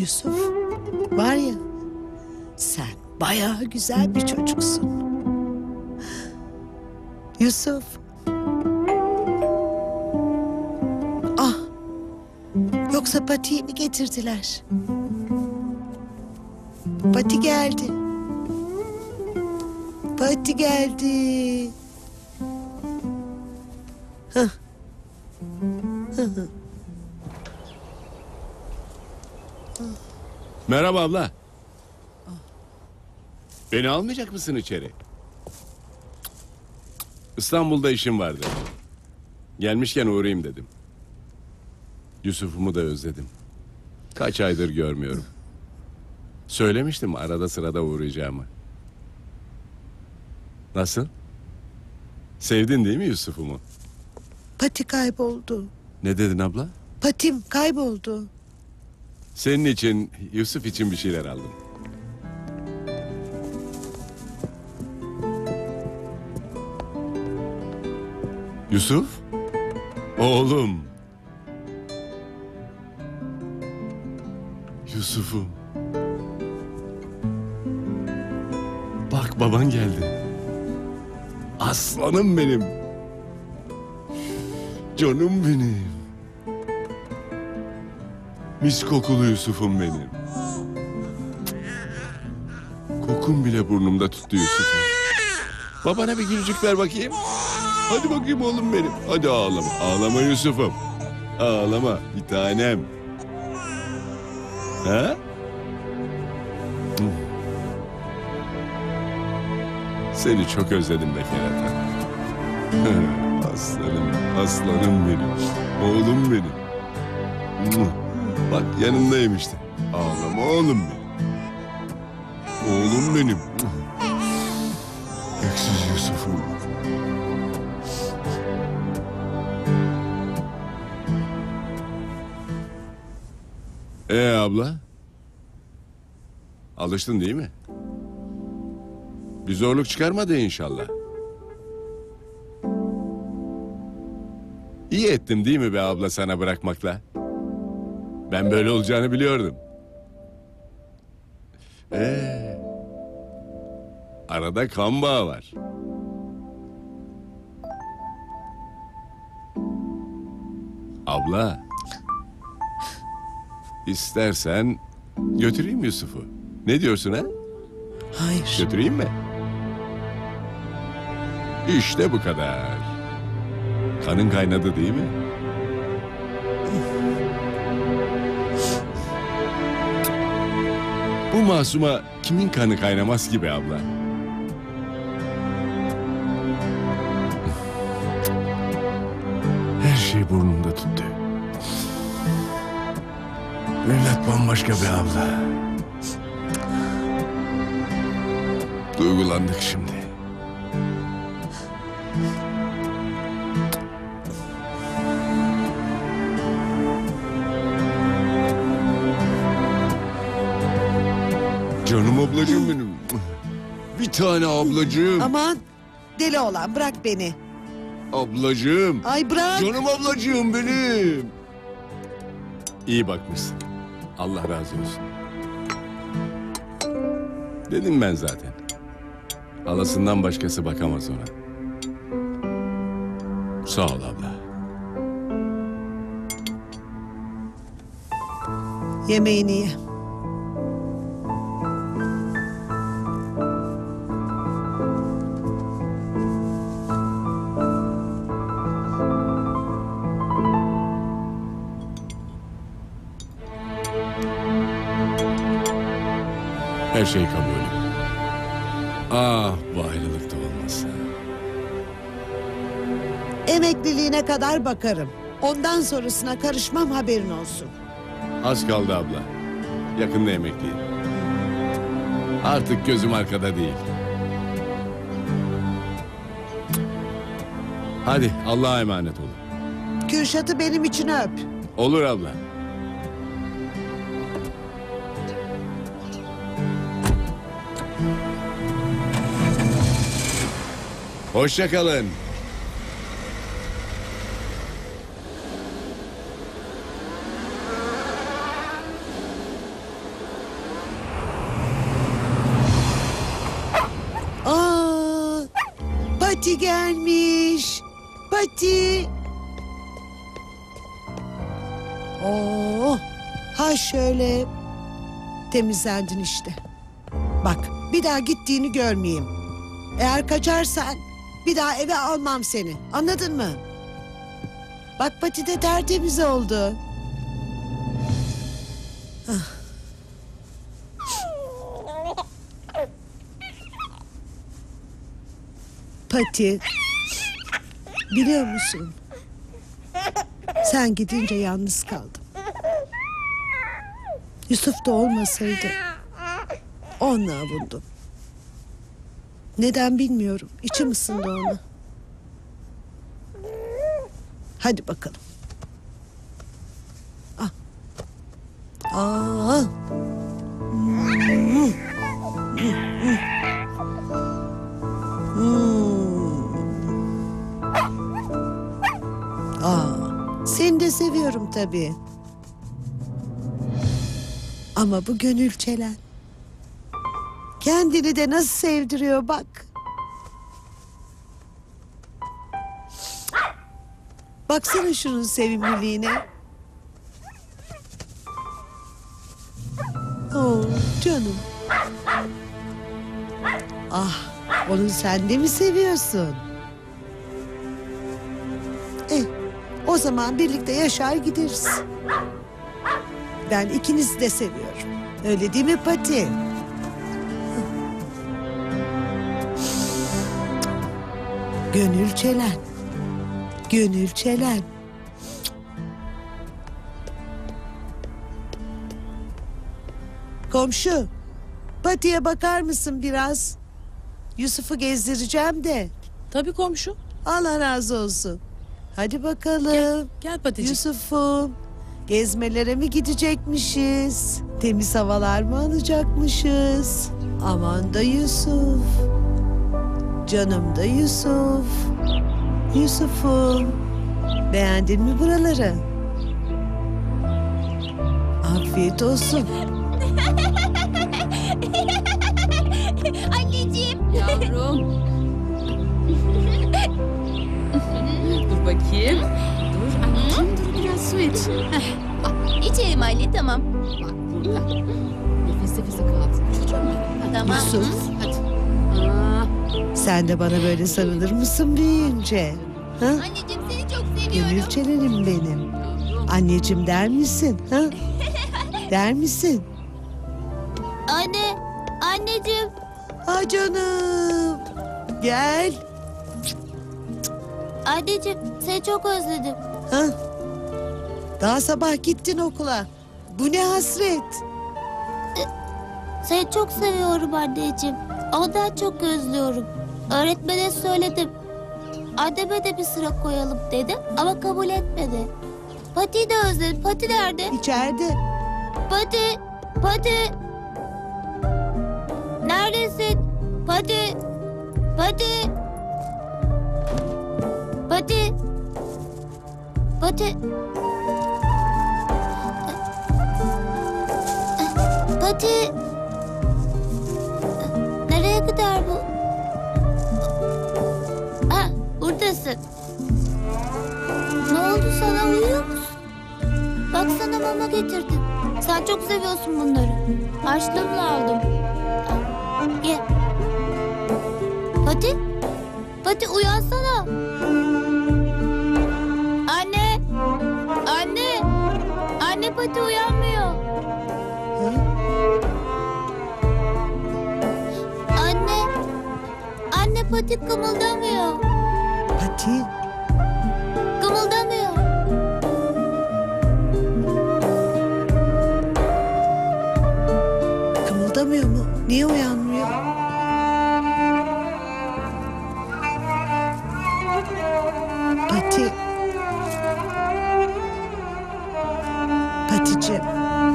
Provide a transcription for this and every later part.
Yusuf, var ya, sen bayağı güzel bir çocuksun. Yusuf. Ah, yoksa Pati'yi mi getirdiler? Pati geldi. Pati geldi. Hah. Merhaba abla. Beni almayacak mısın içeri? İstanbul'da işim vardı. Gelmişken uğrayayım dedim. Yusuf'umu da özledim. Kaç aydır görmüyorum. Söylemiştim arada sırada uğrayacağımı. Nasıl? Sevdin değil mi Yusuf'umu? Pati kayboldu. Ne dedin abla? Patim kayboldu. Senin için, Yusuf için bir şeyler aldım. Yusuf? Oğlum. Yusuf'um. Bak baban geldi. Aslanım benim. Canım benim. Mis kokulu Yusuf'um benim. Kokun bile burnumda tuttu Yusuf'um. Babana bir gülücük ver bakayım. Hadi bakayım oğlum benim. Hadi ağlama. Ağlama Yusuf'um. Ağlama bir tanem. Ha? Seni çok özledim be kerata. Aslanım, aslanım benim. Oğlum benim. Bak yanındayım işte. Ağlama oğlum benim. Oğlum benim. Öksüz Yusuf'um. Abla? Alıştın değil mi? Bir zorluk çıkarmadı inşallah. İyi ettim değil mi be abla sana bırakmakla? Ben böyle olacağını biliyordum. Arada kan bağı var. Abla. İstersen götüreyim Yusuf'u. Ne diyorsun ha? Hayır. Götüreyim mi? İşte bu kadar. Kanın kaynadı değil mi? Bu masuma kimin kanı kaynamaz ki be abla? Her şey burnumda tuttu. Evlat bambaşka be abla. Duygulandık şimdi. Canım ablacığım benim. Bir tane ablacığım. Aman, deli olan bırak beni. Ablacığım. Ay bırak. Canım ablacığım benim. İyi bakmışsın. Allah razı olsun. Dedim ben zaten. Halasından başkası bakamaz ona. Sağ ol abla. Yemeğini ye. Her şey kabul. Ah bu ayrılık da olmazsa. Emekliliğine kadar bakarım. Ondan sonrasına karışmam, haberin olsun. Az kaldı abla. Yakında emekliyim. Artık gözüm arkada değil. Hadi Allah'a emanet olun. Kürşat'ı benim için öp. Olur abla. Hoşça kalın. Pati gelmiş. Pati. Oo, ha şöyle. Temizlendin işte. Bak, bir daha gittiğini görmeyeyim. Eğer kaçarsan bir daha eve almam seni. Anladın mı? Bak Pati de tertemiz oldu. Ah. Pati, biliyor musun? Sen gidince yalnız kaldım. Yusuf da olmasaydı onunla avundum. Neden bilmiyorum. İçim ısındı ona. Hadi bakalım. Ah. Aa. Seni de seviyorum tabii. Ama bu gönül çelen. Kendini de nasıl sevdiriyor bak. Baksana şunun sevimliliğine. Oh canım. Ah, onu sen de mi seviyorsun? O zaman birlikte yaşar gideriz. Ben ikinizi de seviyorum. Öyle değil mi Pati? Gönül çelen. Gönül çelen. Komşu, Pati'ye bakar mısın biraz? Yusuf'u gezdireceğim de. Tabii komşu. Allah razı olsun. Hadi bakalım. Gel Paticik. Yusuf'um, gezmelere mi gidecekmişiz? Temiz havalar mı alacakmışız? Aman da Yusuf. Canım da Yusuf. Yusuf'um, beğendin mi buraları? Afiyet olsun. Anneciğim. Yavrum. Dur bakayım. Dur anneciğim dur biraz su iç. İçerim anne, tamam. Bak burada. Nefes nefese kaldın. Çocuğum benim. Tamam. Yusuf, Hadi. Aa, sen de bana böyle sarılır mısın büyüyünce? Ha? Anneciğim seni çok Gönül seviyorum. çelenim benim. yavrum. Anneciğim der misin? Ha? Der misin? Anne, anneciğim. Ah canım. Gel. Anneciğim seni çok özledim. Ha? Daha sabah gittin okula. Bu ne hasret? Seni çok seviyorum anneciğim. Ondan çok özlüyorum. Öğretmene söyledim. Anneme de bir sıra koyalım dedim ama kabul etmedi. Pati'yi de özledim. Pati nerede? İçeride. Pati, Pati. Neredesin? Pati, Pati. Pati. Pati. Pati. Nereye gider bu? Ha, buradasın. Ne oldu sana, uyuyor musun? Bak sana mama getirdim. Sen çok seviyorsun bunları. Harçlığımla aldım. Ye. Pati. Pati uyansana. Anne. Anne. Anne Pati uyanmıyor. Ha? Anne. Anne Pati kımıldamıyor. Pati. Kımıldamıyor. Kımıldamıyor mu? Niye uyanmıyor? Pati. Paticim.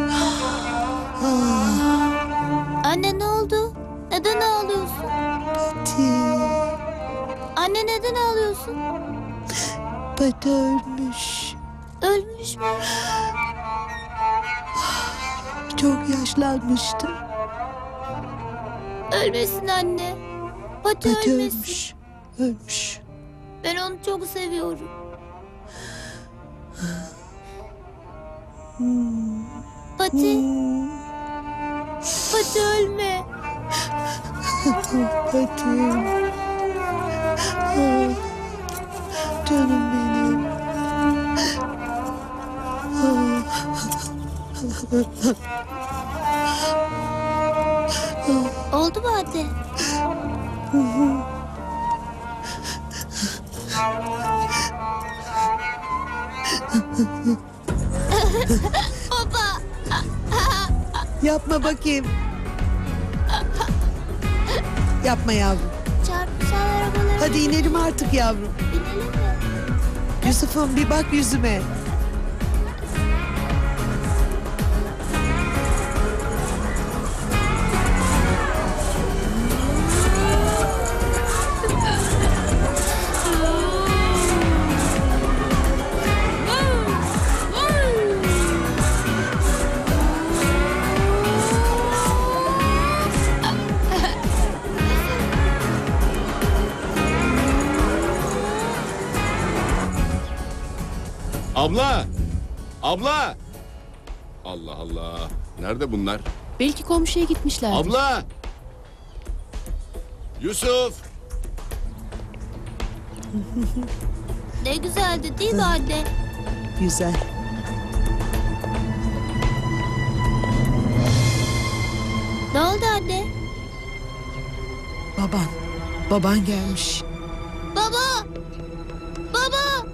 Ah, Anne ne oldu? Neden ağlıyorsun? Pati. Anne neden ağlıyorsun? Pati ölmüş. Ölmüş mü? Çok yaşlanmıştı. Ölmesin anne. Pati Pati ölmesin. ölmüş. Ölmüş. Ben onu çok seviyorum. Pati, Pati ölme. Patim. Ah, canım benim. Oldu mu anne? Baba. Yapma bakayım. Yapma yavrum. Çarpışan arabaları Hadi inelim artık yavrum. binelim mi? Yusuf'um bir bak yüzüme. Abla! Abla! Allah Allah. Nerede bunlar? Belki komşuya gitmişler. Abla! Yusuf! Ne güzeldi değil mi anne? Güzel. Ne oldu anne? Baban. Baban gelmiş. Baba! Baba!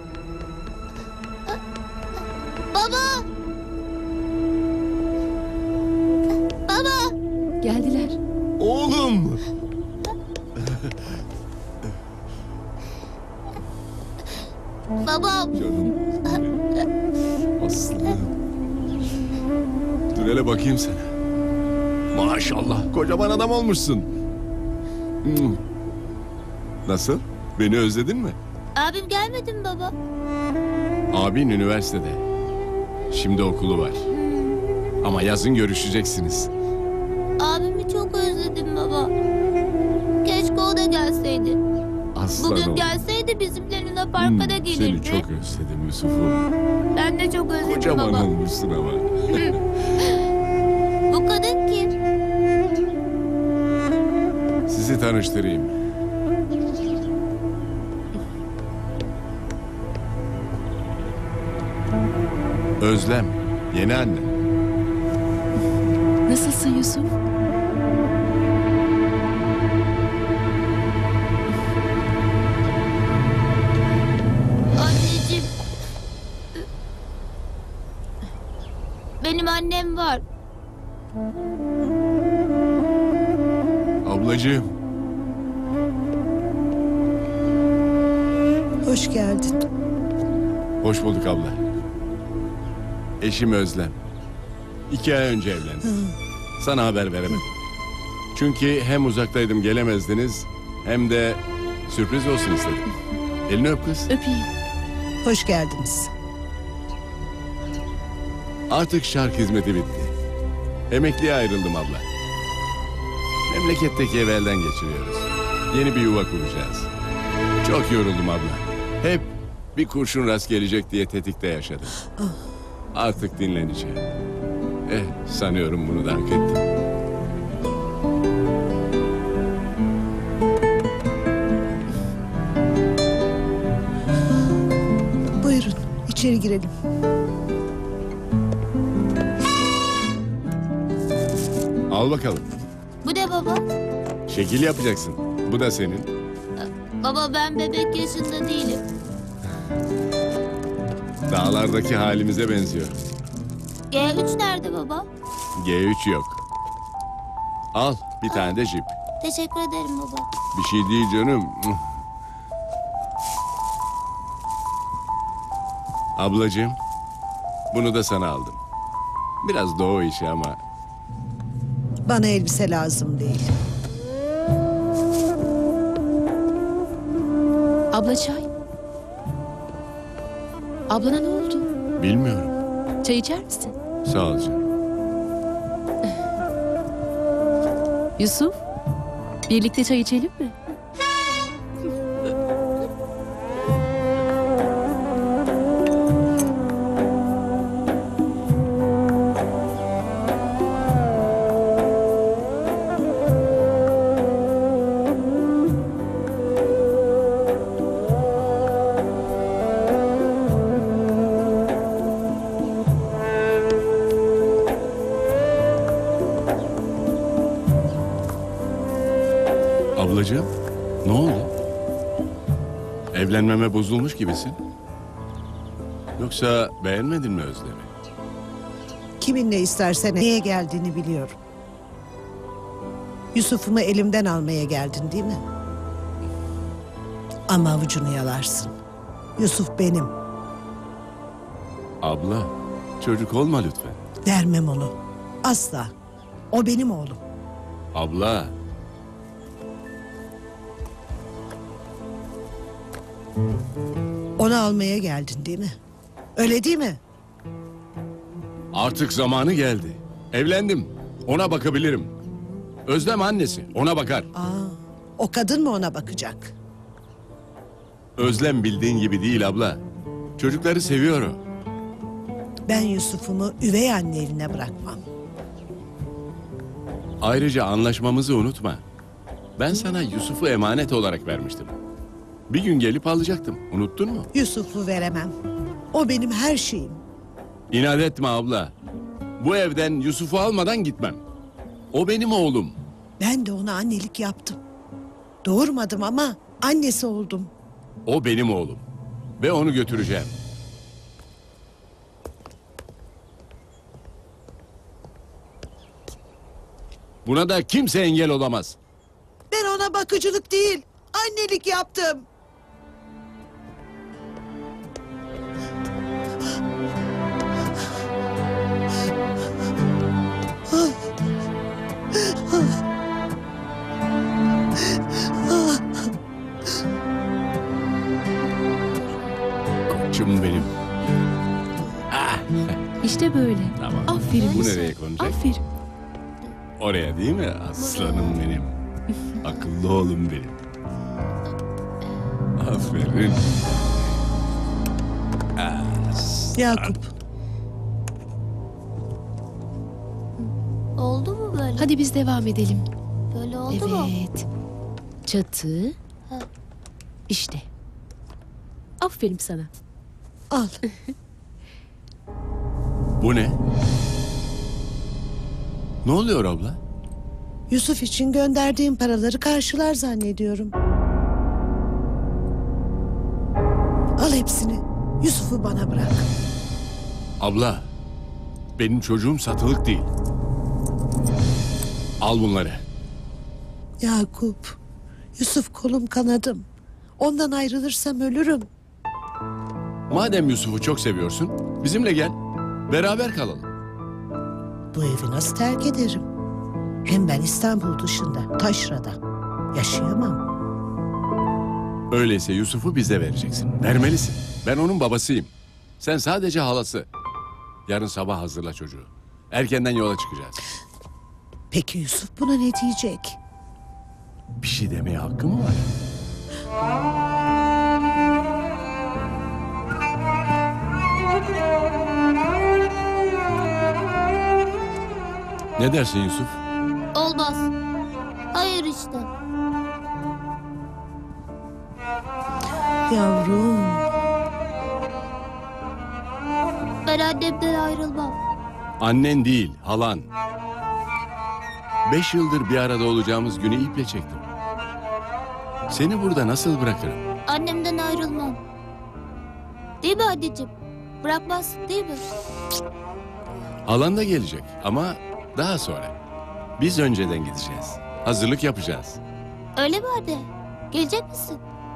Baba! Baba! Geldiler. Oğlum! Babam! Canım. Aslım. Dur hele bakayım sana. Maşallah kocaman adam olmuşsun. Hmm. Nasıl? Beni özledin mi? Abim gelmedi mi baba? Abin üniversitede. Şimdi okulu var. Ama yazın görüşeceksiniz. Abimi çok özledim baba. Keşke o da gelseydi. Aslan Bugün oğlum. gelseydi bizimle Luna Park'a da Seni gelirdi. çok özledim Yusuf'um. Ben de çok özledim Kocaman baba. olmuşsun ama. Bu kadın kim? Sizi tanıştırayım. Özlem, yeni anne. Nasılsın Yusuf? Anneciğim. Benim annem var. Ablacığım, Hoş geldin. hoş bulduk abla. Eşim Özlem. 2 ay önce evlendim. Sana haber veremedim. Çünkü hem uzaktaydım gelemezdiniz, hem de sürpriz olsun istedim. Elini öp kız. Öpeyim. Hoş geldiniz. Artık şark hizmeti bitti. Emekliye ayrıldım abla. Memleketteki evi elden geçiriyoruz. Yeni bir yuva kuracağız. Çok yoruldum abla. Hep bir kurşun rast gelecek diye tetikte yaşadım. Artık dinleneceğim. Sanıyorum bunu da hak ettim. Buyurun içeri girelim. Al bakalım. Bu ne baba? Şekil yapacaksın. Bu da senin. Baba ben bebek yaşında değilim. Dağlardaki halimize benziyor. G3 nerede baba? G3 yok. Al bir tane de jip. Teşekkür ederim baba. Bir şey değil canım. Ablacığım, bunu da sana aldım. Biraz doğu işi ama Bana elbise lazım değil. Abla çay. Ablana ne oldu? bilmiyorum. Çay içer misin? Sağ ol canım. Yusuf, birlikte çay içelim mi? Ablacığım, ne oldu? Evlenmeme bozulmuş gibisin. Yoksa beğenmedin mi Özlem'i? Kiminle istersen neye geldiğini biliyorum. Yusuf'umu elimden almaya geldin değil mi? Ama avucunu yalarsın. Yusuf benim. Abla, çocuk olma lütfen. Vermem onu. Asla. O benim oğlum. Abla. Onu almaya geldin değil mi? Öyle değil mi? Artık zamanı geldi. Evlendim. Ona bakabilirim. Özlem annesi. Ona bakar. O kadın mı ona bakacak? Özlem bildiğin gibi değil abla. Çocukları seviyor o. Ben Yusuf'umu üvey anne eline bırakmam. Ayrıca anlaşmamızı unutma. Ben sana Yusuf'u emanet olarak vermiştim. Bir gün gelip alacaktım. Unuttun mu? Yusuf'u veremem. O benim her şeyim. İnat etme abla. Bu evden Yusuf'u almadan gitmem. O benim oğlum. Ben de ona annelik yaptım. Doğurmadım ama annesi oldum. O benim oğlum. Ve onu götüreceğim. Buna da kimse engel olamaz. Ben ona bakıcılık değil, annelik yaptım. Koçum benim. İşte böyle. Tamam. Aferin Bu Yusuf. nereye konacak? Aferin. Oraya değil mi? Aslanım benim. Akıllı oğlum benim. Aferin. Yakup, Oldu mu böyle? Hadi biz devam edelim. Böyle oldu mu? Evet. Çatı. Ha. İşte. Aferin sana. al. Bu ne? Ne oluyor abla? Yusuf için gönderdiğim paraları karşılar zannediyorum. Al hepsini. Yusuf'u bana bırak. Abla, benim çocuğum satılık değil. Al bunları. Yakup, Yusuf kolum kanadım. Ondan ayrılırsam ölürüm. Madem Yusuf'u çok seviyorsun, bizimle gel. Beraber kalalım. Bu evi nasıl terk ederim? Hem ben İstanbul dışında, taşrada. Yaşayamam. Öyleyse Yusuf'u bize vereceksin. Vermelisin. Ben onun babasıyım. Sen sadece halası. Yarın sabah hazırla çocuğu. Erkenden yola çıkacağız. Peki Yusuf buna ne diyecek? Bir şey demeye hakkı mı var? Ne dersin Yusuf? Olmaz. Hayır işte. Yavrum, Ben annemden ayrılmam. Annen değil, halan. 5 yıldır bir arada olacağımız günü iple çektim. Seni burada nasıl bırakırım? Annemden ayrılmam. Değil mi anneciğim? Bırakmazsın değil mi? Halan da gelecek ama daha sonra. Biz önceden gideceğiz. Hazırlık yapacağız. Öyle mi anne? Gelecek misin?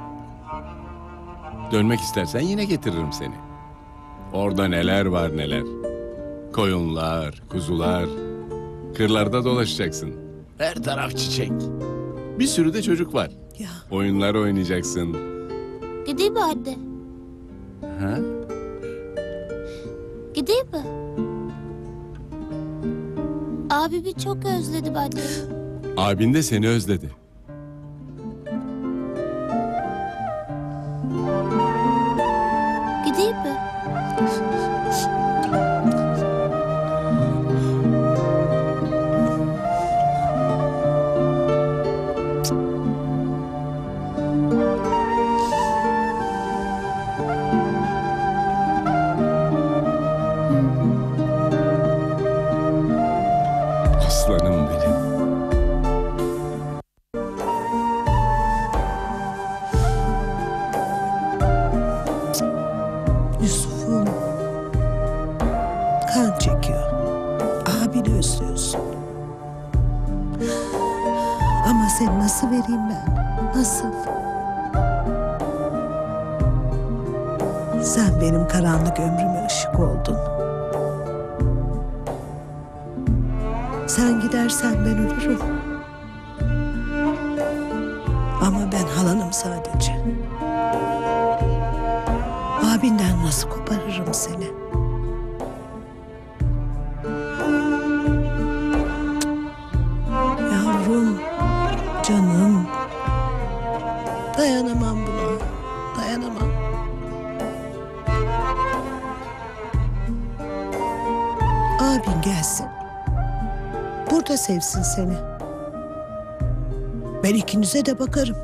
Dönmek istersen yine getiririm seni. Orada neler var neler. Koyunlar, kuzular. Kırlarda dolaşacaksın. Her taraf çiçek. Bir sürü de çocuk var. ya Oyunlar oynayacaksın. Gideyim mi anne? Ha? Gideyim mi? Abimi çok özledim anne. Abin de seni özledi. Gideyim mi? Aslanım benim. vereyim ben? Nasıl? Sen benim karanlık ömrüme ışık oldun. Sen gidersen ben ölürüm. Ama ben halanım sadece. Abinden nasıl koparırım seni? Yavrum, canım. Dayanamam buna. Dayanamam. Abin gelsin. Burada sevsin seni. Ben ikinize de bakarım.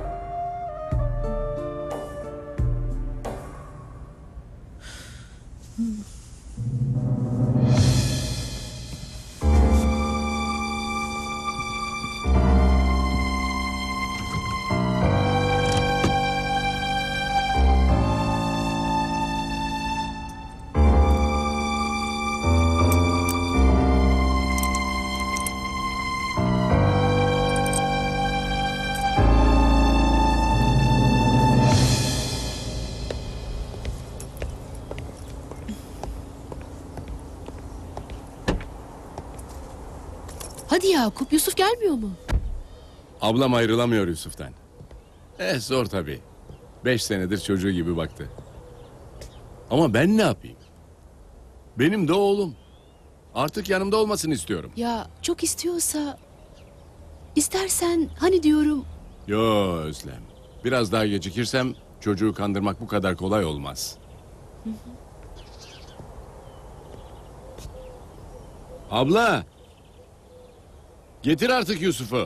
Hadi Yakup, Yusuf gelmiyor mu? Ablam ayrılamıyor Yusuf'tan. Zor tabii. 5 senedir çocuğu gibi baktı. Ama ben ne yapayım? Benim de oğlum. Artık yanımda olmasını istiyorum. Ya çok istiyorsa... İstersen hani diyorum... Yo Özlem. Biraz daha gecikirsem çocuğu kandırmak bu kadar kolay olmaz. Abla! Getir artık Yusuf'u.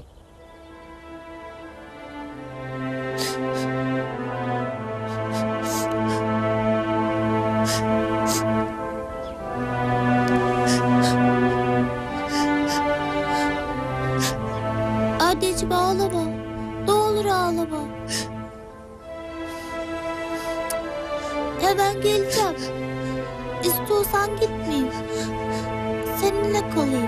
Anneciğim ağlama. Ne olur ağlama. Hemen geleceğim. İstiyorsan gitmeyeyim. Seninle kalayım.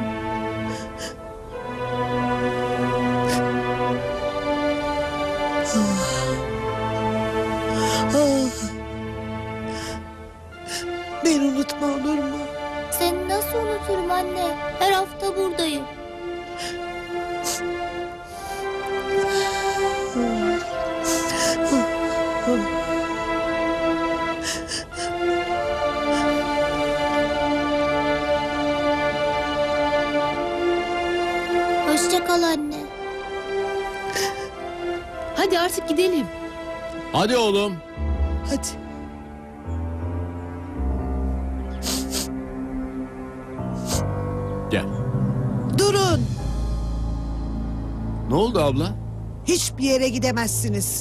Beni unutma olur mu? Seni nasıl unuturum anne? Her hafta buradayım. Hoşça kal anne. Hadi artık gidelim. Hadi oğlum. Hadi. Gel. Durun. Ne oldu abla? Hiçbir yere gidemezsiniz.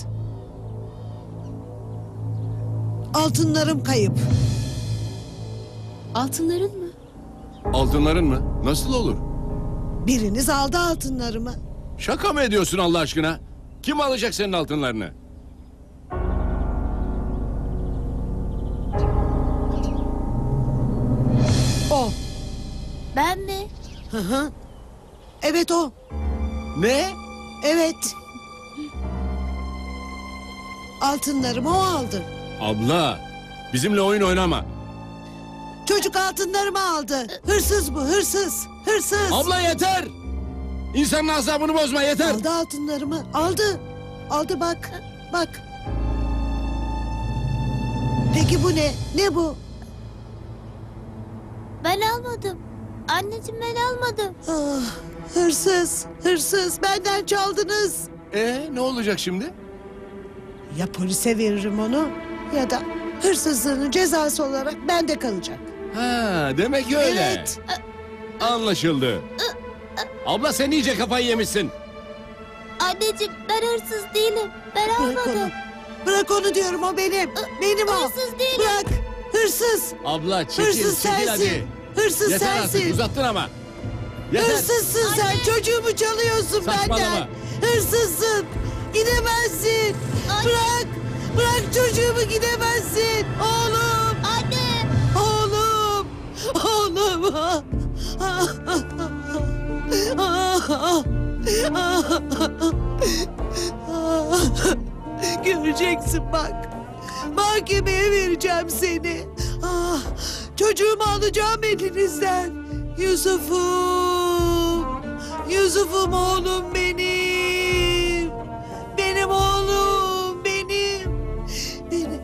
Altınlarım kayıp. Altınların mı? Altınların mı? Nasıl olur? Biriniz aldı altınlarımı. Şaka mı ediyorsun Allah aşkına? Kim alacak senin altınlarını? O. Ben mi? Hı hı. Evet o. Ne? Evet. Altınlarımı o aldı. Abla, bizimle oyun oynama. Çocuk altınlarımı aldı. Hırsız bu, hırsız. Hırsız. Abla yeter! İnsanın asabını bozma yeter! Aldı altınlarımı. Aldı. Aldı bak. Bak. Peki bu ne? Ne bu? Ben almadım. Anneciğim ben almadım. Ah, hırsız. Hırsız. Benden çaldınız. Ne olacak şimdi? Ya polise veririm onu ya da hırsızlığının cezası olarak bende kalacak. Ha, demek öyle. Evet. Anlaşıldı. Abla sen iyice kafayı yemişsin. Anneciğim ben hırsız değilim. Ben Bırak onu. almadım. Bırak onu diyorum, o benim. Benim o. Hırsız değilim. Bırak. Hırsız. Abla çekil, Hırsız çekil sensin. hadi. Hırsız Yeter artık sensin. uzattın ama. Yeter. Hırsızsın sen. Çocuğumu çalıyorsun Saçmalama. benden. Hırsızsın. Gidemezsin. Anne. Bırak. Bırak çocuğumu, gidemezsin. Oğlum. Anne. Oğlum. Oğlum. Göreceksin bak. Mahkemeye vereceğim seni. Çocuğumu alacağım elinizden. Yusuf'um. Yusuf'um oğlum benim. Benim oğlum benim. Benim.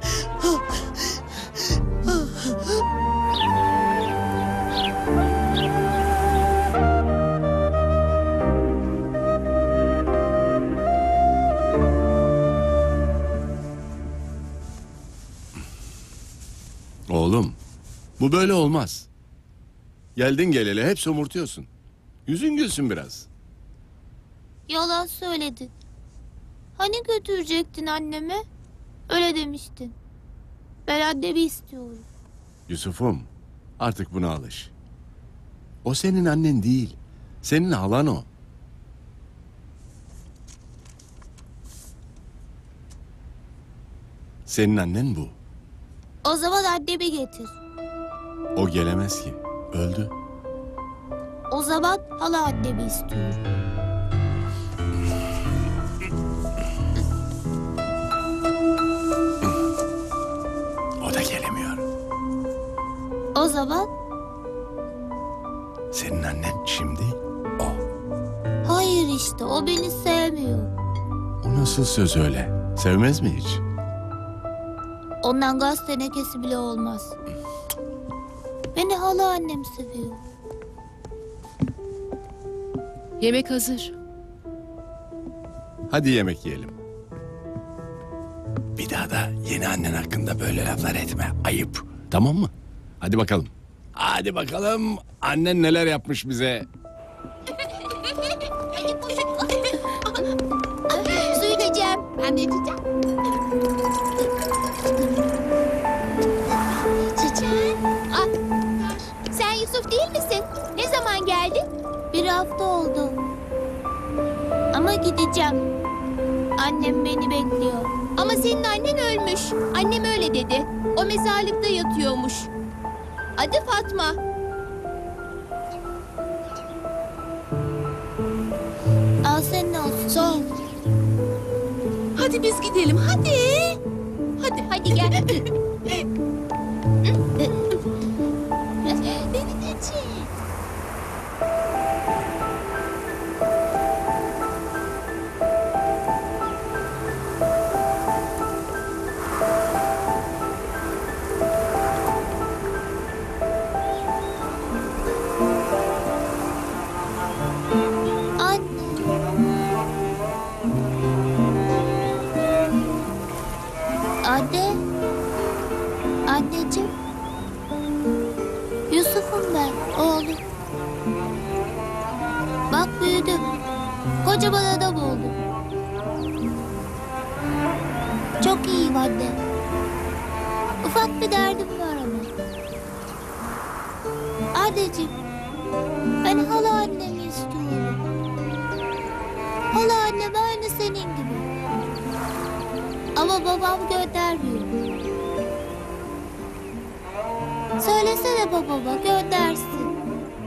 Oğlum, bu böyle olmaz. Geldin geleli hep somurtuyorsun. Yüzün gülsün biraz. Yalan söyledin. Hani götürecektin annemi? Öyle demiştin. Ben annemi istiyorum. Yusuf'um, artık buna alış. O senin annen değil. Senin halan o. Senin annen bu. O zaman annemi getir. O gelemez ki. Öldü. O zaman hala annemi istiyorum. O da gelemiyor. O zaman Senin annen şimdi o. hayır işte o beni sevmiyor. O nasıl söz öyle? Sevmez mi hiç? Ondan gaz tenekesi bile olmaz. Beni hala annem seviyor. Yemek hazır. Hadi yemek yiyelim. Bir daha da yeni annen hakkında böyle laflar etme. Ayıp. Tamam mı? Hadi bakalım. Hadi bakalım. Annen neler yapmış bize. Su içeceğim. Ben de içeceğim. Çiçeğim. Sen Yusuf değil misin? Ne zaman geldin? Bir hafta oldu. Ama gideceğim. Annem beni bekliyor. Ama senin annen ölmüş. Annem öyle dedi. O mezarlıkta yatıyormuş. Adı Fatma. Al senin olsun. Sağ ol. Hadi biz gidelim hadi. Hadi gel. Beni de çek. Anne. Anneciğim. Yusuf'um ben, oğlum. Bak büyüdüm. Kocaman adam oldum. Çok iyiyim anne. Ufak bir derdim var ama. Anneciğim. Ben hala annemi istiyorum. Hala annem aynı senin gibi. Ama babam göndermiyor. Söylesene babama göndersin.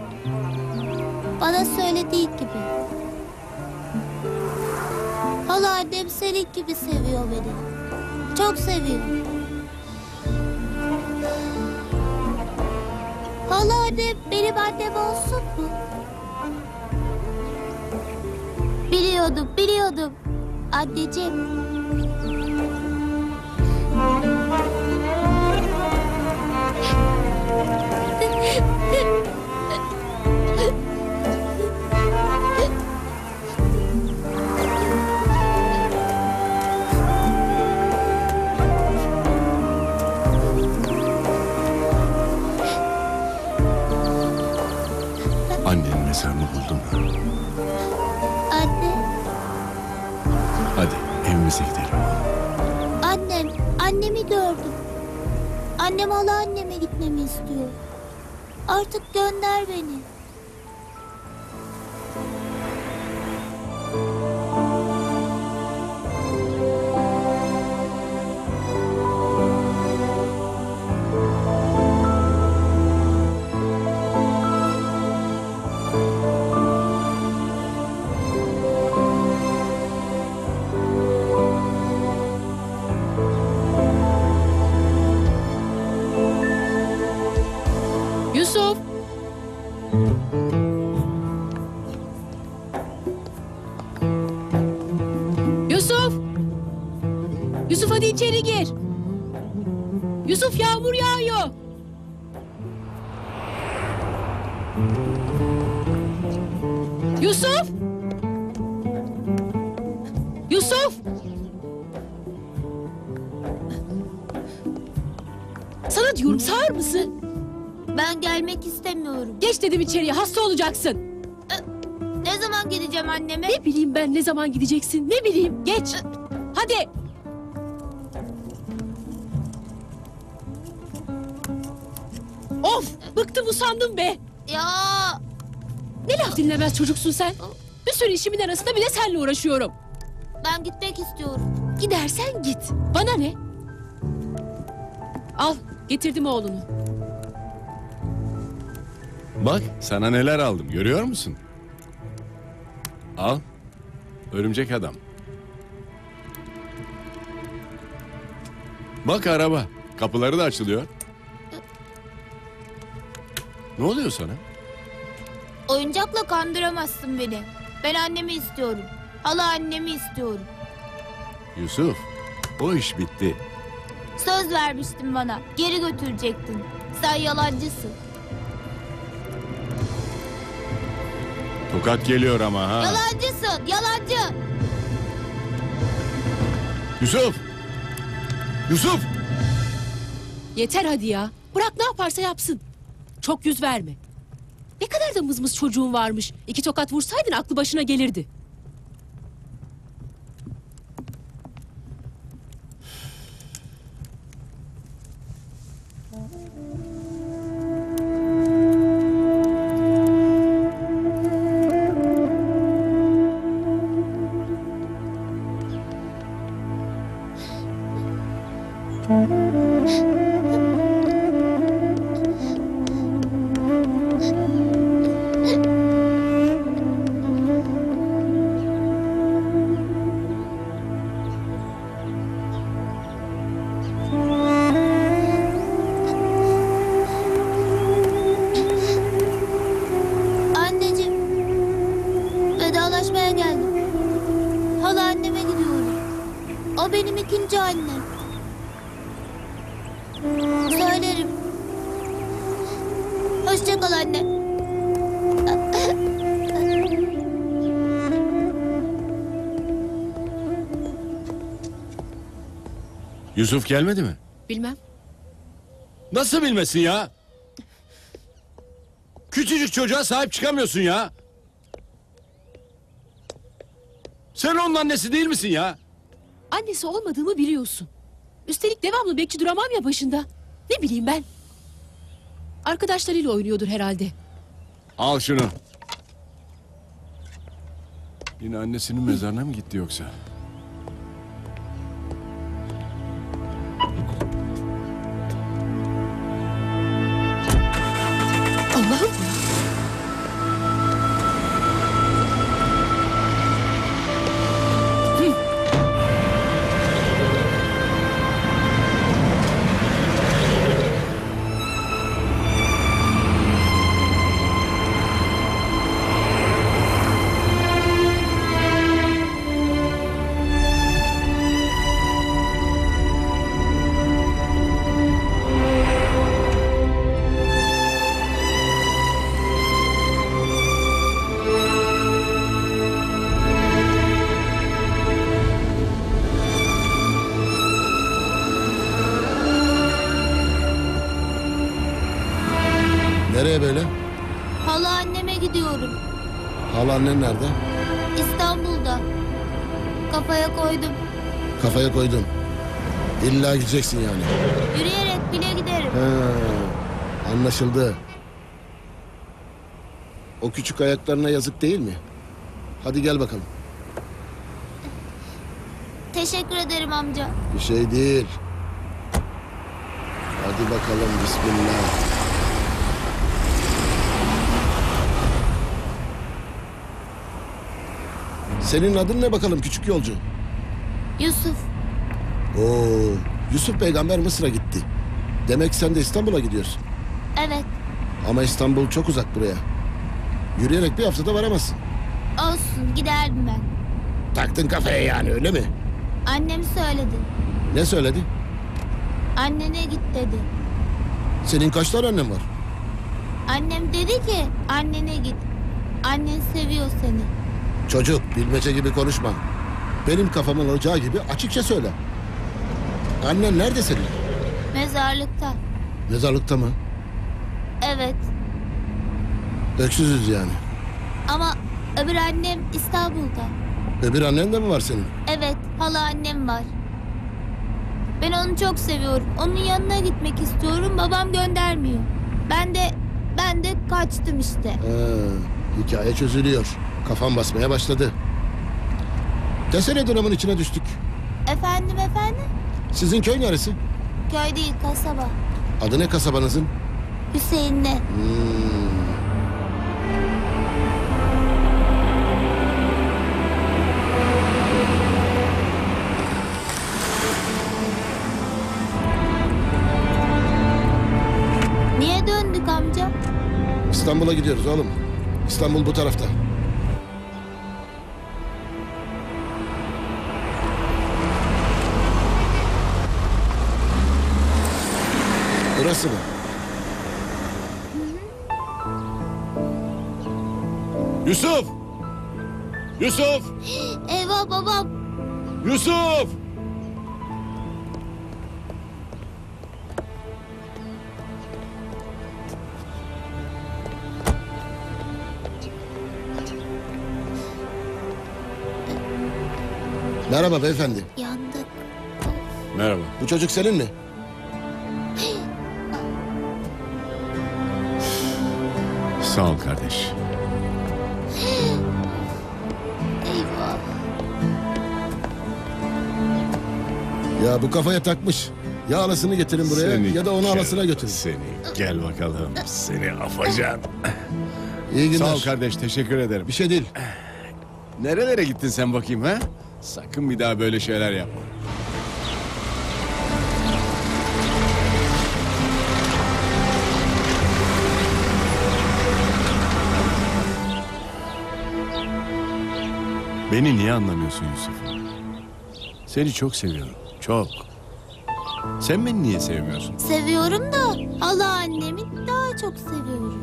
Bana söylediği gibi. Hala annem senin gibi seviyor beni. Çok seviyor. Hala annem benim annem olsun mu? Biliyordum. Anneciğim. Annenin mezarını buldum. Anne, Hadi evimize gidelim. annemi gördüm. Annem hala anneme gitmemi istiyor. Artık gönder beni. Yusuf! Yusuf hadi içeri gir. Yusuf yağmur yağıyor. Yusuf! Yusuf! Sana diyorum sağır mısın? Ben gelmek istemiyorum. Geç dedim içeriye, hasta olacaksın. Ne zaman gideceğim anneme? Ne bileyim ben ne zaman gideceksin, ne bileyim. Geç. Hadi. Of, bıktım usandım be. Ya Ne laf dinlemez çocuksun sen. Bir sürü işimin arasında bir de seninle uğraşıyorum. ben gitmek istiyorum. Gidersen git. Bana ne? Al, getirdim oğlunu. Bak sana neler aldım görüyor musun? Al. Örümcek adam. Bak araba. Kapıları da açılıyor. Ne oluyor sana? Oyuncakla kandıramazsın beni. Ben annemi istiyorum. Hala annemi istiyorum. Yusuf, o iş bitti. Söz vermiştin bana. Geri götürecektin. Sen yalancısın. Tokat geliyor ama ha. Yalancısın. Yalancı. Yusuf! Yusuf! Yeter hadi ya. Bırak ne yaparsa yapsın. Çok yüz verme. Ne kadar da mızmız çocuğun varmış. 2 tokat vursaydın aklı başına gelirdi. Anneciğim. Vedalaşmaya geldim. Hala anneme gidiyorum. O benim ikinci annem. Söylerim. Hoşça kal anne. Yusuf gelmedi mi? Bilmem. Nasıl bilmesin ya? Küçücük çocuğa sahip çıkamıyorsun ya. Sen onun annesi değil misin ya? Annesi olmadığımı biliyorsun. Üstelik devamlı bekçi duramam ya başında. Ne bileyim ben. Arkadaşlarıyla oynuyordur herhalde. Al şunu. Yine annesinin mezarına mı gitti yoksa? Allah'ım. Nereye böyle? Hala anneme gidiyorum. Halaannen nerede? İstanbul'da. Kafaya koydum. Kafaya koydum. İlla gideceksin yani. Yürüyerek bile giderim. He, anlaşıldı. O küçük ayaklarına yazık değil mi? Hadi gel bakalım. Teşekkür ederim amca. Bir şey değil. Hadi bakalım bismillah. Senin adın ne bakalım küçük yolcu? Yusuf. Oo, Yusuf peygamber Mısır'a gitti. Demek sen de İstanbul'a gidiyorsun. Evet. Ama İstanbul çok uzak buraya. Yürüyerek bir haftada varamazsın. Olsun giderdim ben. Taktın kafaya yani öyle mi? Annem söyledi. Ne söyledi? Annene git dedi. Senin kaç tane annen var? Annem dedi ki annene git. Annen seviyor seni. Çocuk bilmece gibi konuşma. Benim kafamın olacağı gibi açıkça söyle. Annen nerede senin? Mezarlıkta. Mezarlıkta mı? Evet. Öksüzüz yani. Ama öbür annem İstanbul'da. Öbür annen de mi var senin? Evet, hala annem var. Ben onu çok seviyorum. Onun yanına gitmek istiyorum. Babam göndermiyor. Ben de kaçtım işte. Hikaye çözülüyor. Kafam basmaya başladı. Desene dramın içine düştük. Efendim? Sizin köy neresi? Köy değil, kasaba. Adı ne kasabanızın? Hüseyin'le. Niye döndük amca? İstanbul'a gidiyoruz oğlum. İstanbul bu tarafta. Burası mı? Yusuf! Yusuf! Eyvah babam. Yusuf! Merhaba beyefendi. Yandık. Merhaba. Bu çocuk senin mi? Sağ ol kardeş. Eyvah. Ya bu kafaya takmış. Ya alasını getirin buraya ya da onu alasına götürün. Seni gel bakalım. Seni afacan. İyi günler. Sağ ol kardeş, teşekkür ederim. Bir şey değil. Nerelere gittin sen bakayım ha? Sakın bir daha böyle şeyler yapma. Beni niye anlamıyorsun Yusuf? Seni çok seviyorum, çok. Sen beni niye sevmiyorsun? Seviyorum da hala annemi daha çok seviyorum.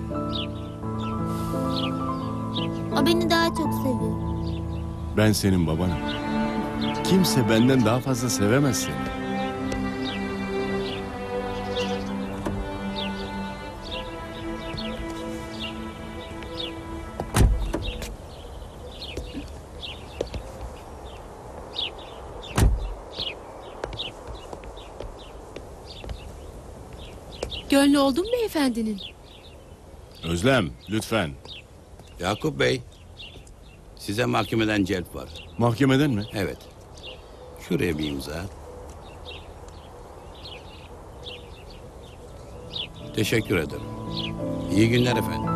O beni daha çok seviyor. Ben senin babanım. Kimse benden daha fazla sevemez seni. Gönlü oldun mu beyefendinin? Özlem, lütfen. Yakup Bey, size mahkemeden celp var. Mahkemeden mi? Evet. Şuraya bir imza. Teşekkür ederim. İyi günler efendim.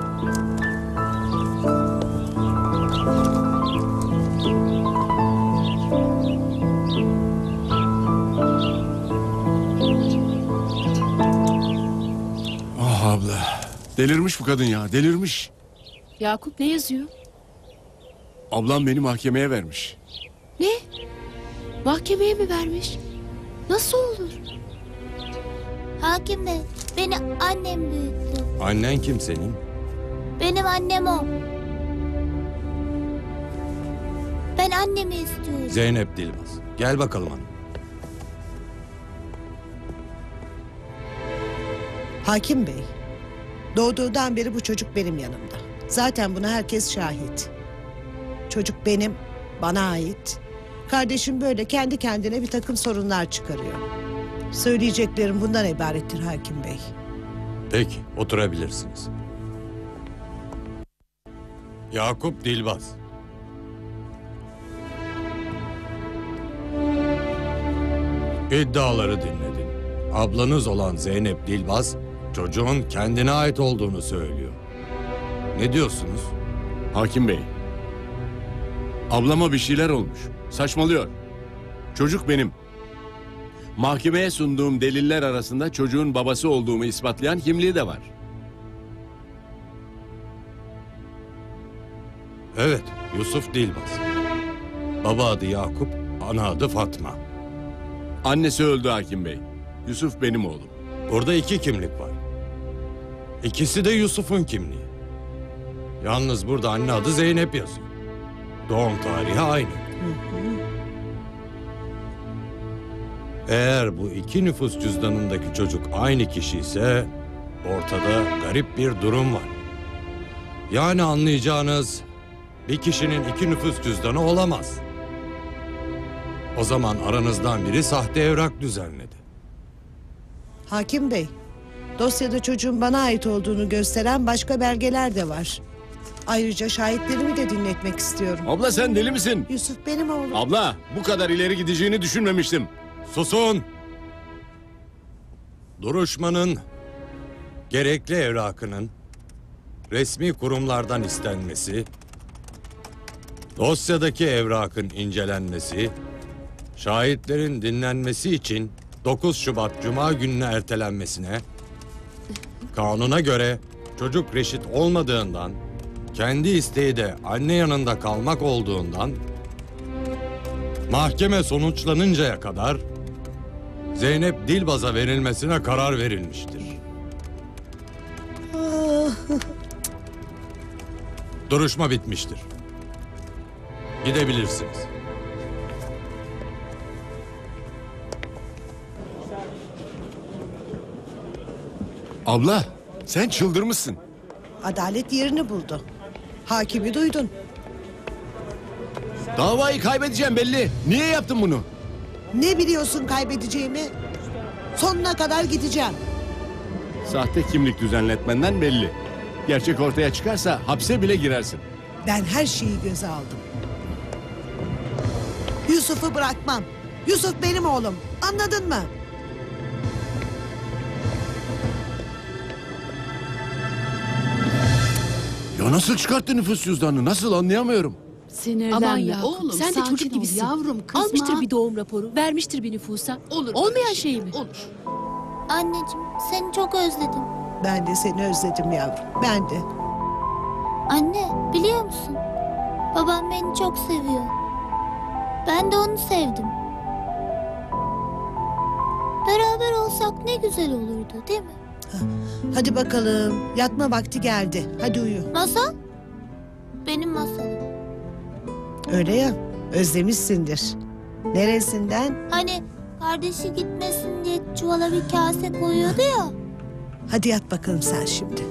Ah abla. Delirmiş bu kadın ya, delirmiş. Yakup ne yazıyor? Ablam beni mahkemeye vermiş. Ne? Mahkemeye mi vermiş? Nasıl olur? Hakim Bey, beni annem büyüttü. Annen kim senin? Benim annem o. Ben annemi istiyorum. Zeynep Dilbaz. Gel bakalım hanım. Hakim Bey, doğduğundan beri bu çocuk benim yanımda. Zaten buna herkes şahit. Çocuk benim, bana ait. Kardeşim böyle kendi kendine bir takım sorunlar çıkarıyor. Söyleyeceklerim bundan ibarettir Hakim Bey. Peki, oturabilirsiniz. Yakup Dilbaz. İddiaları dinledin. Ablanız olan Zeynep Dilbaz, çocuğun kendine ait olduğunu söylüyor. Ne diyorsunuz? Hakim Bey. Ablama bir şeyler olmuş. Saçmalıyor. Çocuk benim. Mahkemeye sunduğum deliller arasında çocuğun babası olduğumu ispatlayan kimliği de var. Evet, Yusuf Dilbaz. Baba adı Yakup, ana adı Fatma. Annesi öldü hakim bey. Yusuf benim oğlum. Burada 2 kimlik var. İkisi de Yusuf'un kimliği. Yalnız burada anne adı Zeynep yazıyor. Doğum tarihi aynı. Eğer bu 2 nüfus cüzdanındaki çocuk aynı kişi ise ortada garip bir durum var. Yani anlayacağınız bir kişinin 2 nüfus cüzdanı olamaz. O zaman aranızdan biri sahte evrak düzenledi. Hakim bey, dosyada çocuğun bana ait olduğunu gösteren başka belgeler de var. Ayrıca şahitlerimi de dinletmek istiyorum. Abla sen deli misin? Yusuf benim oğlum. Abla bu kadar ileri gideceğini düşünmemiştim. Susun! Duruşmanın gerekli evrakının resmi kurumlardan istenmesi, dosyadaki evrakın incelenmesi, şahitlerin dinlenmesi için 9 Şubat Cuma gününe ertelenmesine, kanuna göre çocuk reşit olmadığından, kendi isteği de anne yanında kalmak olduğundan, mahkeme sonuçlanıncaya kadar Zeynep Dilbaz'a verilmesine karar verilmiştir. Duruşma bitmiştir. Gidebilirsiniz. Abla sen çıldırmışsın. Adalet yerini buldu. Hakimi duydun. Davayı kaybedeceğim belli. Niye yaptın bunu? Ne biliyorsun kaybedeceğimi? Sonuna kadar gideceğim. Sahte kimlik düzenletmenden belli. Gerçek ortaya çıkarsa hapse bile girersin. Ben her şeyi göze aldım. Yusuf'u bırakmam. Yusuf benim oğlum. Anladın mı? Ya nasıl çıkarttı nüfus cüzdanını? Nasıl anlayamıyorum. Sinirlenme Aman Yakup, oğlum. sen de sakin çocuk ol gibisin. Yavrum kızma. Almıştır bir doğum raporu, vermiştir bir nüfusa. Olur Olmayan böyle şey mi? Olur. Anneciğim seni çok özledim. Ben de seni özledim yavrum. Ben de. Anne biliyor musun? Babam beni çok seviyor. Ben de onu sevdim. Beraber olsak ne güzel olurdu değil mi? Hadi bakalım. Yatma vakti geldi. Hadi uyu. Masal? Benim masalım. Öyle ya. Özlemişsindir. Neresinden? Hani kardeşi gitmesin diye çuvala bir kase koyuyordu ya. Hadi yat bakalım sen şimdi.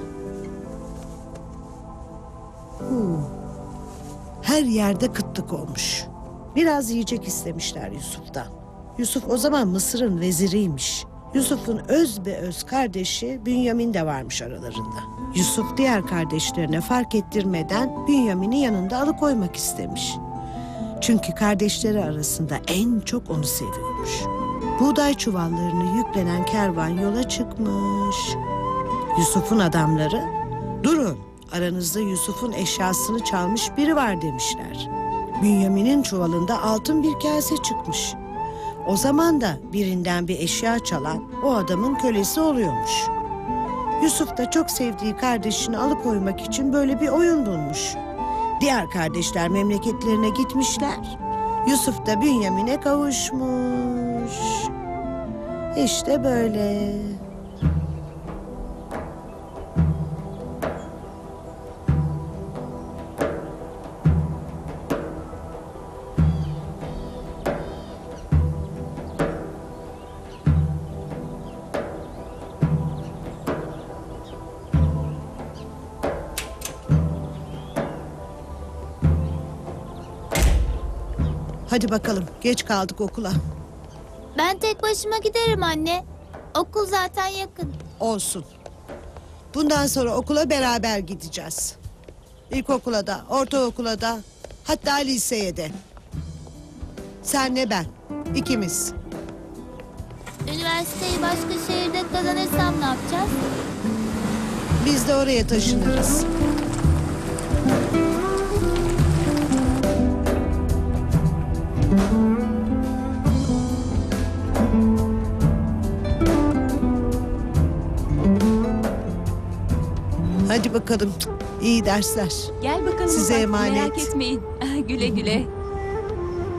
Her yerde kıtlık olmuş. Biraz yiyecek istemişler Yusuf'tan. Yusuf o zaman Mısır'ın veziriymiş. Yusuf'un öz be öz kardeşi Bünyamin de varmış aralarında. Yusuf diğer kardeşlerine fark ettirmeden Bünyamin'i yanında alıkoymak istemiş. Çünkü kardeşleri arasında en çok onu seviyormuş. Buğday çuvallarını yüklenen kervan yola çıkmış. Yusuf'un adamları, durun aranızda Yusuf'un eşyasını çalmış biri var demişler. Bünyamin'in çuvalında altın bir kase çıkmış. O zaman da birinden bir eşya çalan o adamın kölesi oluyormuş. Yusuf da çok sevdiği kardeşini alıkoymak için böyle bir oyun bulmuş. Diğer kardeşler memleketlerine gitmişler. Yusuf da Bünyamin'e kavuşmuş. İşte böyle. Hadi bakalım, geç kaldık okula. Ben tek başıma giderim anne. Okul zaten yakın. Olsun. Bundan sonra okula beraber gideceğiz. İlkokula da, ortaokula da, hatta liseye de. Senle ben, ikimiz. Üniversiteyi başka şehirde kazanırsam ne yapacağız? Biz de oraya taşınırız. Hadi bakalım. İyi dersler. Gel bakalım. Size bak, emanet. Merak etmeyin. Güle güle.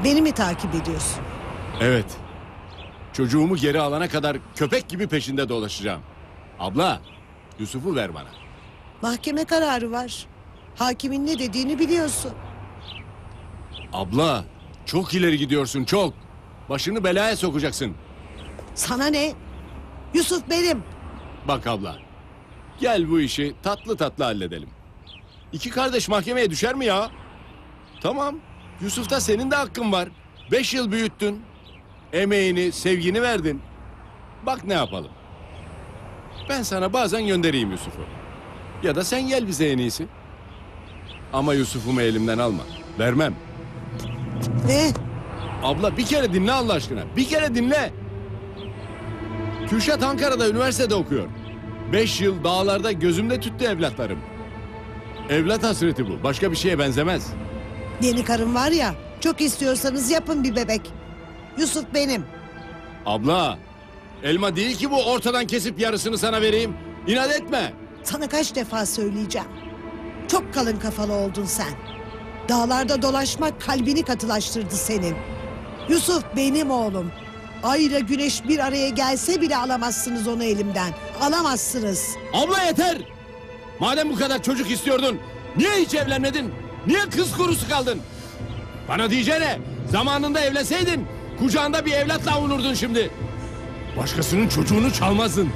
Beni mi takip ediyorsun? Evet. Çocuğumu geri alana kadar köpek gibi peşinde dolaşacağım. Abla, Yusuf'u ver bana. Mahkeme kararı var. Hakimin ne dediğini biliyorsun. Abla, çok ileri gidiyorsun, çok. Başını belaya sokacaksın. Sana ne? Yusuf benim. Bak abla, gel bu işi tatlı tatlı halledelim. İki kardeş mahkemeye düşer mi ya? Tamam, Yusuf'ta senin de hakkın var. 5 yıl büyüttün. Emeğini, sevgini verdin. Bak ne yapalım. Ben sana bazen göndereyim Yusuf'u. Ya da sen gel bize en iyisi. Ama Yusuf'umu elimden alma. Vermem. Ne? Abla bir kere dinle Allah aşkına. Bir kere dinle. Kürşat Ankara'da üniversitede okuyor. 5 yıl dağlarda gözümde tüttü evlatlarım. Evlat hasreti bu. Başka bir şeye benzemez. Yeni karım var ya, çok istiyorsanız yapın bir bebek. Yusuf benim. Abla, elma değil ki bu, ortadan kesip yarısını sana vereyim. İnat etme. Sana kaç defa söyleyeceğim. Çok kalın kafalı oldun sen. Dağlarda dolaşmak kalbini katılaştırdı senin. Yusuf benim oğlum. Ay ile güneş bir araya gelse bile alamazsınız onu elimden. Alamazsınız. Abla yeter. Madem bu kadar çocuk istiyordun, niye hiç evlenmedin? Niye kız kurusu kaldın? Bana diyeceğine, zamanında evlenseydin, kucağında bir evlatla avunurdun şimdi. Başkasının çocuğunu çalmazdın.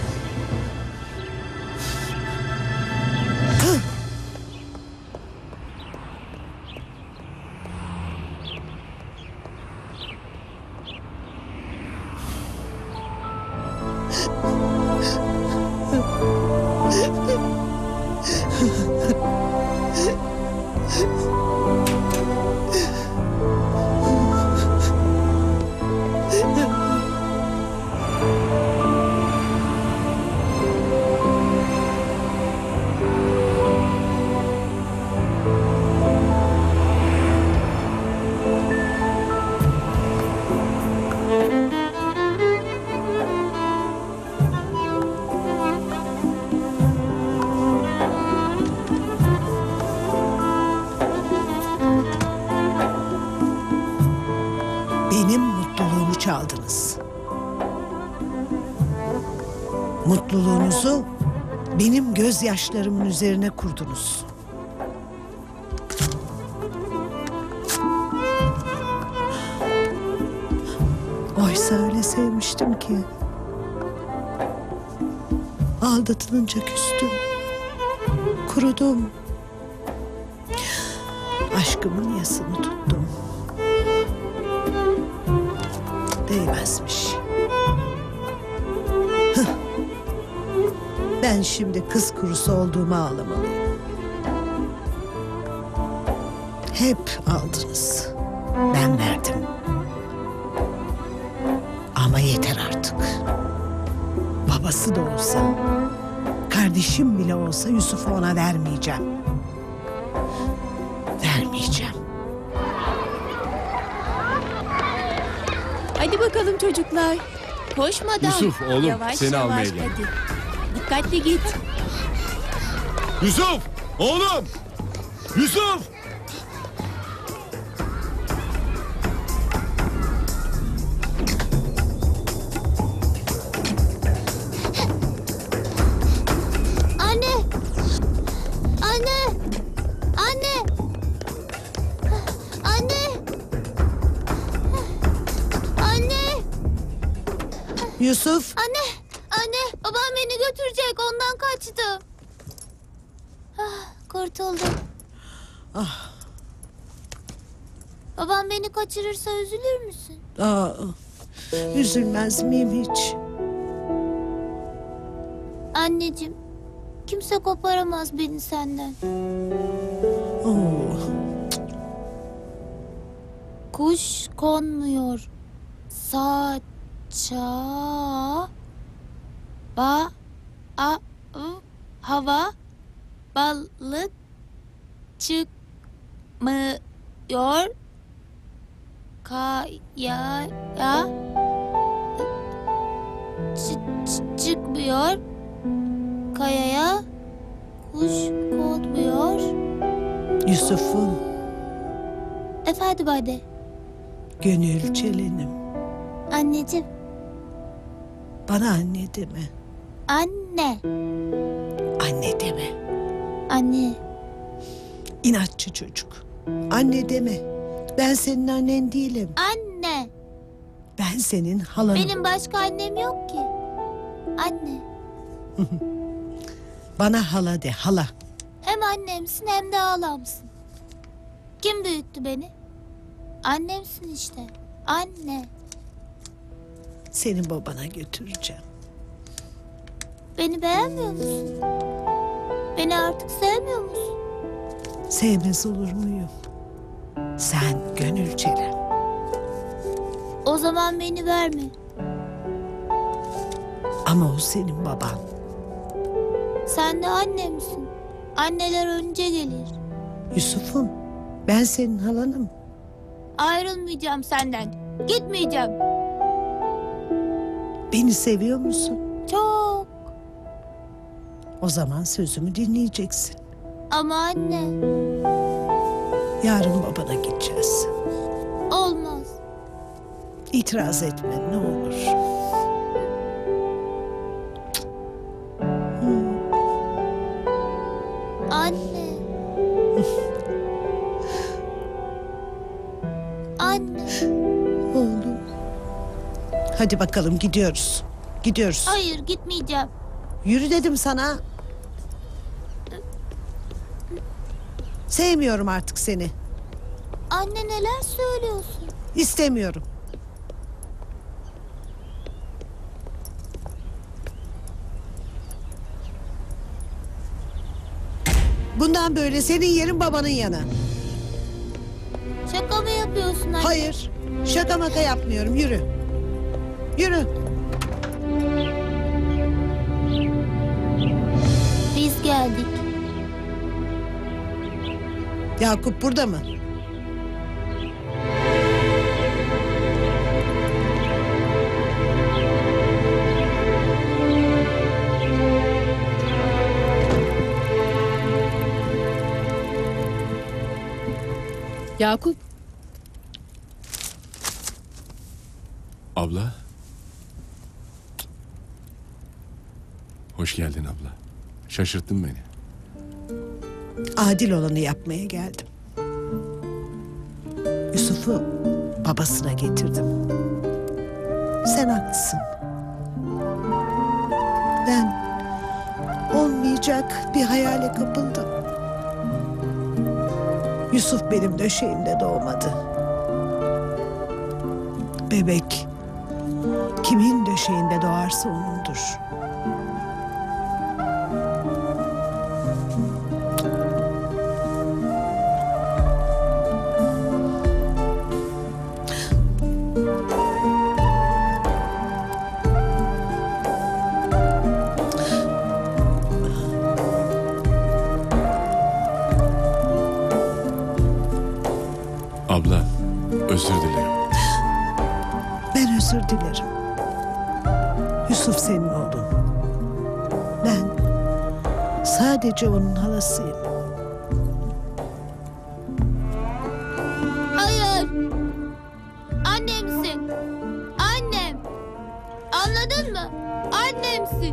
Benim mutluluğumu çaldınız. Mutluluğunuzu benim gözyaşlarımın üzerine kurdunuz. Oysa öyle sevmiştim ki. Aldatılınca küstüm. Kurudum. Aşkımın yasını tuttum. Değmezmiş. Hıh. Ben şimdi kız kurusu olduğumu ağlamalıyım. Hep aldınız. Ben verdim. Ama yeter artık. Babası da olsa, kardeşim bile olsa Yusuf'u ona vermeyeceğim. Vermeyeceğim. Hadi bakalım çocuklar. Koşmadan. Yusuf oğlum, Yavaş seni yavaş almaya geldim. hadi. Dikkatli git. Yusuf, oğlum! Yusuf! Anne! Anne! Anne! Anne! Anne! Yusuf, Anne! Anne! Babam beni götürecek. Ondan kaçtım. Kurtuldum. Ah. Babam beni kaçırırsa üzülür müsün? Üzülmez miyim hiç? Anneciğim, kimse koparamaz beni senden. Oo. Kuş konmuyor saça hava balık çıkmıyor kayaya çıkmıyor kayaya kuş konmuyor. Yusuf'um, Efendim anne. Gönül çelenim. Anneciğim. Bana anne deme. Anne. Anne deme. Anne. İnatçı çocuk. Anne deme. Ben senin annen değilim. Anne. Ben senin halanım. Benim başka annem yok ki. Anne. Bana hala de, hala. Hem annemsin hem de halamsın. Kim büyüttü beni? Annemsin işte. Anne. Seni babana götüreceğim. Beni beğenmiyor musun? Beni artık sevmiyor musun? Sevmez olur muyum? Sen gönül çelen. O zaman beni verme. Ama o senin baban. Sen de annemsin. Anneler önce gelir. Yusuf'um, ben senin halanım. Ayrılmayacağım senden. Gitmeyeceğim. Beni seviyor musun? Çok. O zaman sözümü dinleyeceksin. Ama anne. Yarın babana gideceğiz. Olmaz. İtiraz etme ne olur. Anne. Anne. Oğlum. Hadi bakalım gidiyoruz. Gidiyoruz. Hayır gitmeyeceğim. Yürü dedim sana. Sevmiyorum artık seni. Anne neler söylüyorsun? İstemiyorum. Bundan böyle senin yerin babanın yanı. Şaka mı yapıyorsun anne? Hayır. Şaka maka yapmıyorum. Yürü. Yürü. Biz geldik. Yakup burada mı? Yakup, Abla. Hoş geldin abla. Şaşırttın beni. Adil olanı yapmaya geldim. Yusuf'u babasına getirdim. Sen haklısın. Ben olmayacak bir hayale kapıldım. Yusuf benim döşeğimde doğmadı. Bebek kimin döşeğinde doğarsa onundur. Abla, özür dilerim. Ben özür dilerim. Yusuf senin oğlun. Ben sadece onun halasıyım. Hayır. Annemsin. Annem. Anladın mı? Annemsin.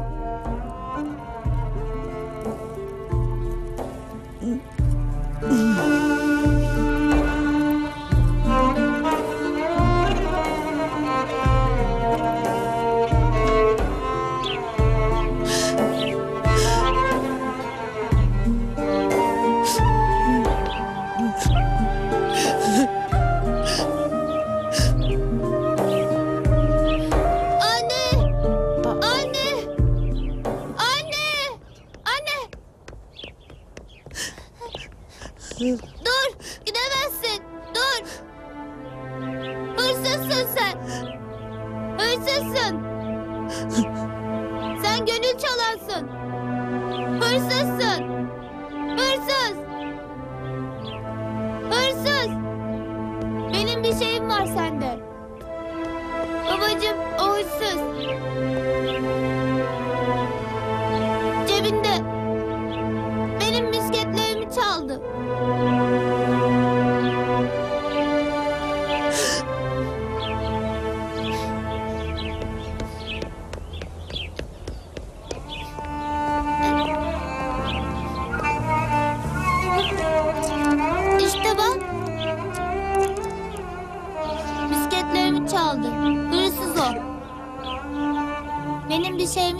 Anne! Anne! Anne! Anne! Dur! Gidemezsin! Dur! Hırsızsın sen! Hırsızsın! Sen gönül çalansın! Hırsızsın! Hırsız! Hırsız! Benim bir şeyim var sende. Babacığım o hırsız. Cebinde. Benim misketlerimi çaldı.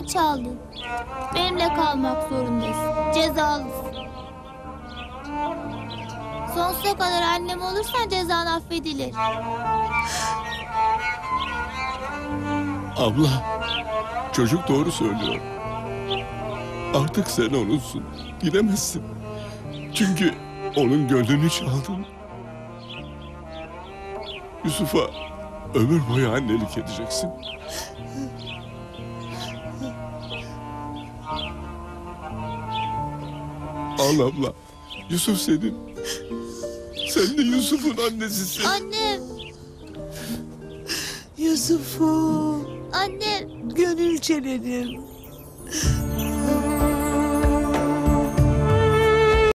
hakkımı çaldın. Benimle kalmak zorundasın. Cezalısın. Sonsuza kadar annem olursan cezan affedilir. Abla, çocuk doğru söylüyor. Artık sen onunsun. Gidemezsin. Çünkü onun gönlünü çaldın. Yusuf'a ömür boyu annelik edeceksin. Al abla. Yusuf senin. Sen de Yusuf'un annesisin. Annem, Yusuf'um, annem. gönül çelenim.